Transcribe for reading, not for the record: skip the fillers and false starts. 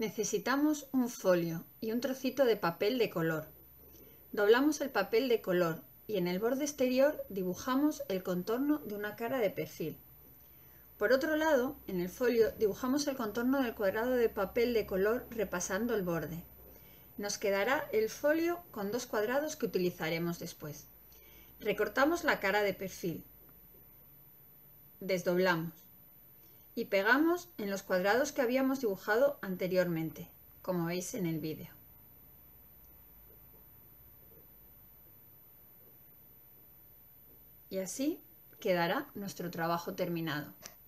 Necesitamos un folio y un trocito de papel de color. Doblamos el papel de color y en el borde exterior dibujamos el contorno de una cara de perfil. Por otro lado, en el folio dibujamos el contorno del cuadrado de papel de color repasando el borde. Nos quedará el folio con dos cuadrados que utilizaremos después. Recortamos la cara de perfil, desdoblamos y pegamos en los cuadrados que habíamos dibujado anteriormente, como veis en el vídeo. Y así quedará nuestro trabajo terminado.